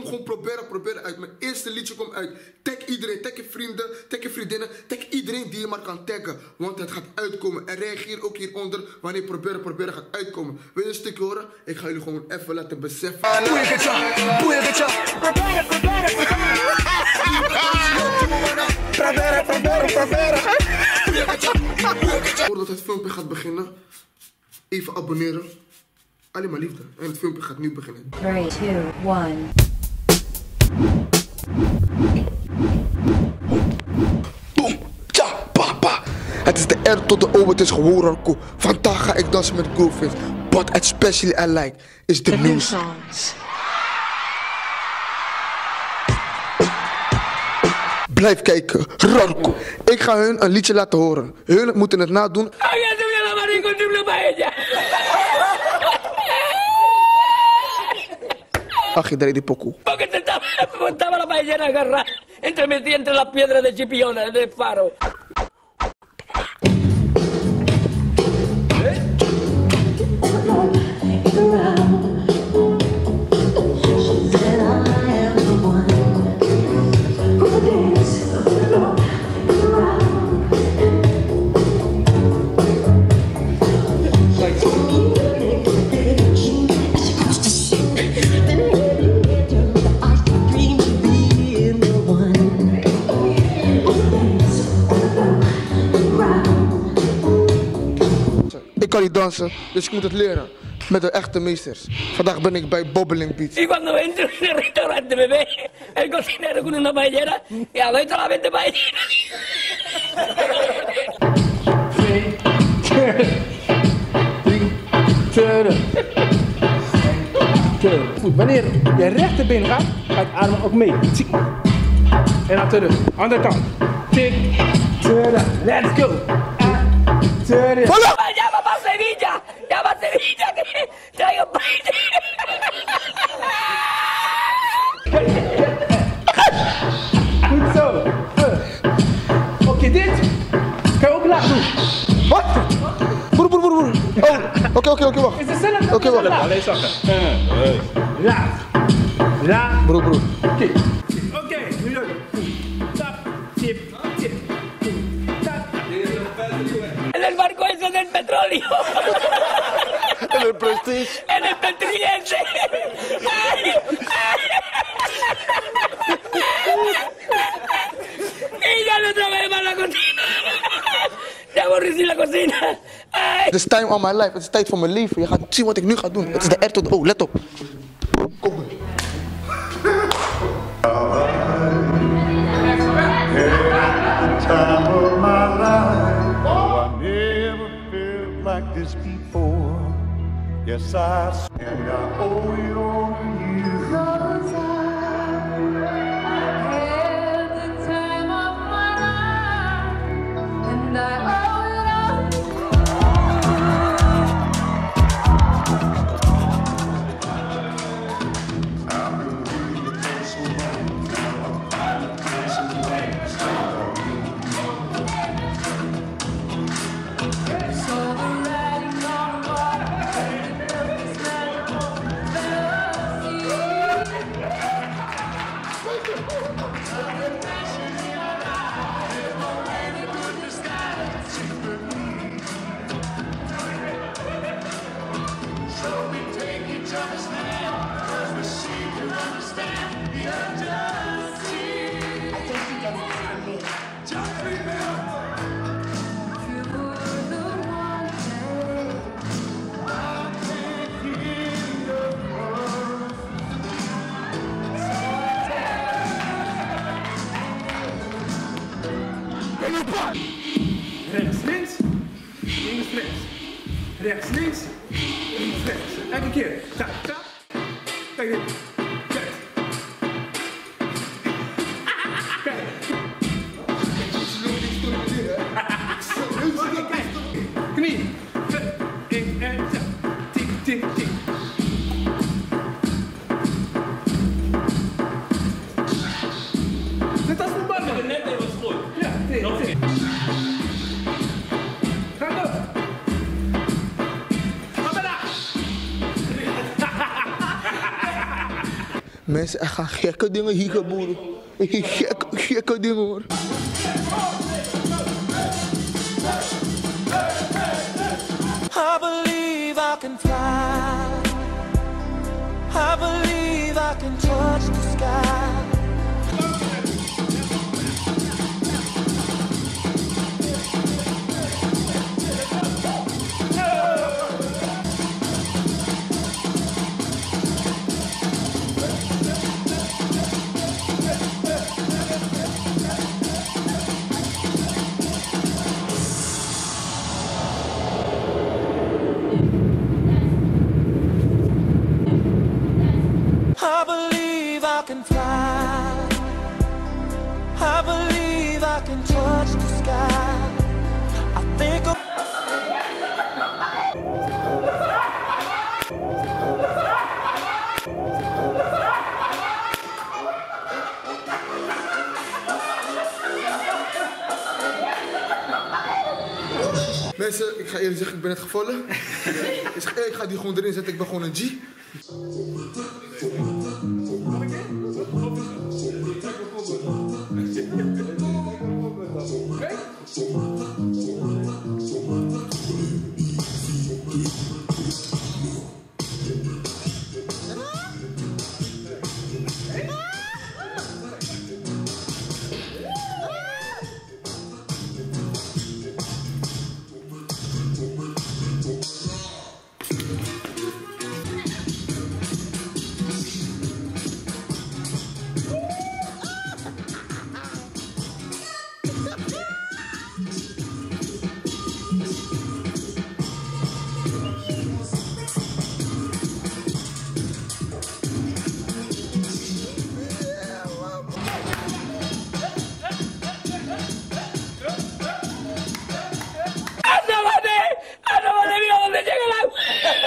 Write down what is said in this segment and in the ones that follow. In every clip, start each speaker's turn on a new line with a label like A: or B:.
A: gewoon proberen uit. Mijn eerste liedje komt uit. Tag iedereen, tag je vrienden, tag je vriendinnen, tag iedereen die je maar kan taggen. Want het gaat uitkomen. En reageer ook hieronder wanneer proberen gaat uitkomen. Wil je een stukje horen? Ik ga jullie gewoon even laten beseffen. Voordat het filmpje gaat beginnen, even abonneren. Alleen maar liefde. En het filmpje gaat nu beginnen.
B: 3, 2, 1.
A: Boom, tja, papa. Het is de R tot de O, het is gewoon Rarko. Vandaag ga ik dansen met Goldfish. But especially I like is the news. Blijf kijken, Rarko. Ik ga hun een liedje laten horen. Hun moeten het nadoen. Ach, je draait die pokoe.
C: Porque estaba la ballena agarrada entre las piedras de Chipiona, de Faro.
A: Ik kan niet dansen, dus ik moet het leren. Met de echte meesters. Vandaag ben ik bij Bobbling Beach.
C: Y cuando entro en el restaurante me ve el cocinero con una paellera y a ver solamente paellera.
D: Goed, wanneer je rechterbeen gaat, gaat je armen ook mee. En dan terug. Andere kant. Tik, terug. Let's go. Terug.
C: ¡Llama para Sevilla! ¡Llama a Sevilla que traigo paella!
D: Goed zo. Oké, dit kan je ook laag doen.
A: Wat? Broer. Oh, oké, wacht.
D: Is hetzelfde?
A: Oké, wacht.
D: Alleen zakken. Laag. Laag.
A: Broer.
D: Oké, nu leuk. Tap, tip, tip. Tap.
C: En el barco ese del petróleo.
A: En el prestige.
C: En el petriense. Y ya no trabajé más la cocina. Ya aborrecí la cocina. Ay.
A: Het is time of my life. Het is tijd voor mijn leven. Je gaat zien wat ik nu ga doen. Het is de R tot de O. Let op. Kom maar.
E: Time of my life. Oh, I never felt like this before. Yes, and I owe it all to you.
D: Rechts, links. Links, rechts. Rechts, links. Links, rechts. Elke keer. Tap, tap. Kijk dit. Kijk. Kijk. Knie. En tap. Tik, tik, tik. Net als een bal.
C: Net even goed.
D: Ja, tik, tik. Ga door.
A: Mensen gaan gekke dingen hier gebeuren. Gekke dingen hoor.
B: I believe I can fly. I believe I can touch the sky. I believe I can fly. I believe I can touch the sky. I think of
A: Mensen, ik ga eerlijk zeggen, ik ben net gevallen. Ik ga die gewoon erin zetten, ik ben gewoon een G.
C: mira dónde llega el agua.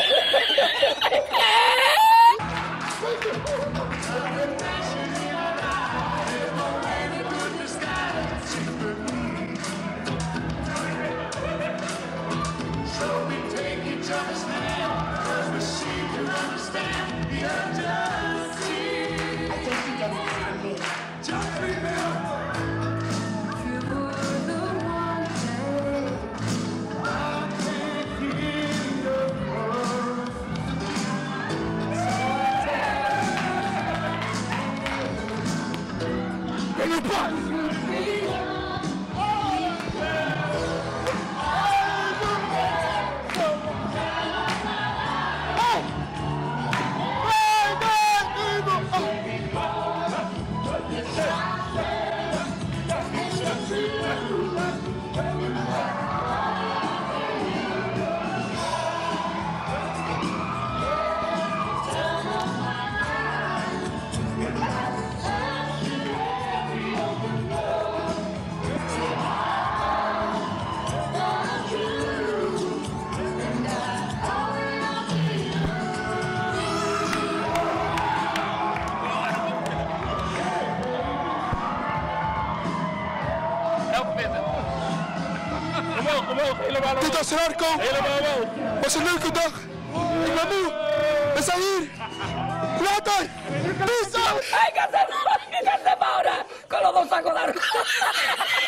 A: Dit was Rarko. Het was een leuke dag. Ik ben moe. We zijn hier. Later. Peace out.
C: ¡Hay que hacer ahora! ¡Con los dos sacos largos!